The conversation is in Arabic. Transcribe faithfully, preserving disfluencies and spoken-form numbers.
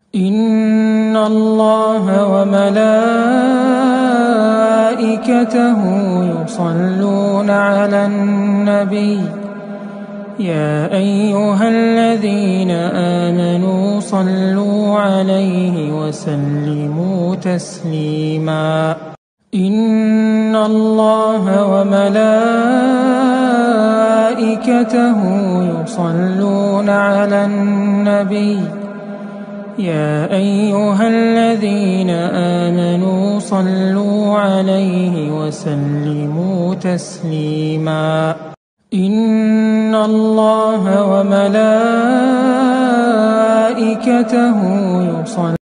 إن الله وملائكته يصلون على النبي يا أيها الذين آمنوا صلوا عليه وسلموا تسليما إن الله وملائكته يصلون على النبي يا أيها الذين آمنوا صلوا عليه وسلموا تسليما إن الله وملائكته يصلون